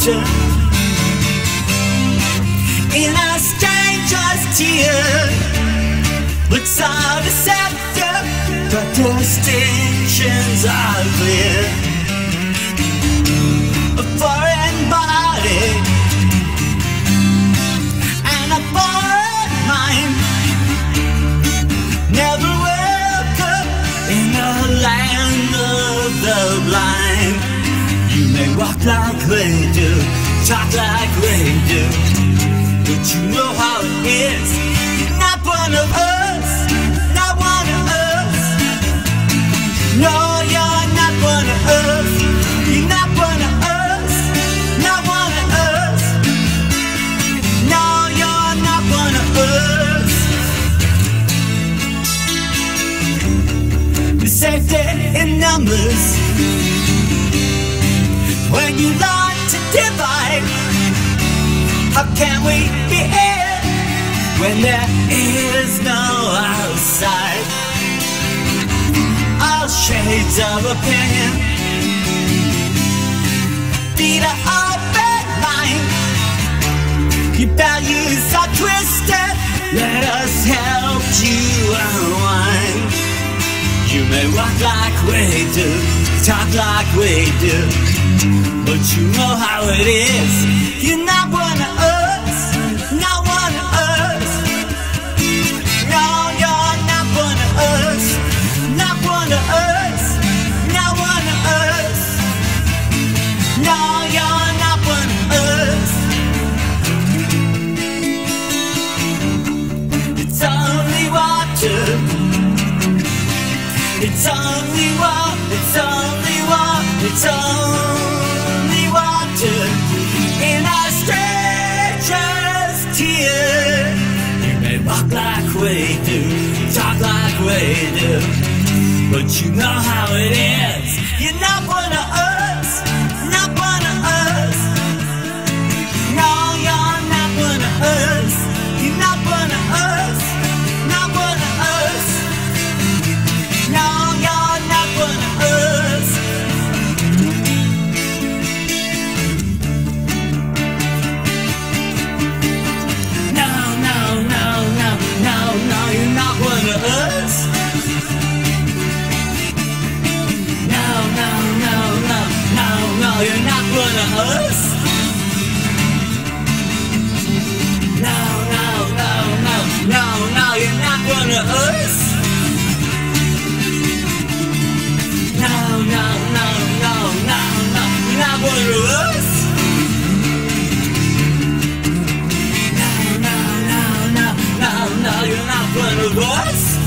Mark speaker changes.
Speaker 1: water in a stranger's tear. Looks so deceptive, but distinctions are clear. A foreign body and a foreign mind, never welcome in the land of the blind. You may walk like we do, talk like we do, but you know how it is. You're not one of us, not one of us. No, you're not one of us. You're not one of us, not one of us. No, you're not one of us. The safety in numbers. When you learn to divide, how can we be in when there is no outside? All shades of opinion feed an open mind. Your values are twisted, let us help you unwind. You may walk like we do, talk like we do, but you know how it is. You're not one of us, not one of us. No, you're not one of us, not one of us, not one of us. No, you're not one of us. It's only water. It's only water. It's only water. It's only water in a stranger's tear. You may walk like we do, talk like we do, but you know how it is. You're not one of us, not one of us. No, you're not one of us. You're not one of us, not one of us. No, you're not one of us. No, no, no, no, no, no, you're not one of us. No, no, no, no, no, no, you're not one of us. No, no, no, no, no, no, you're not one of us. No, no, no, no, no, no, you're not one of us. No, no, no, no, no, no, you're not one of us.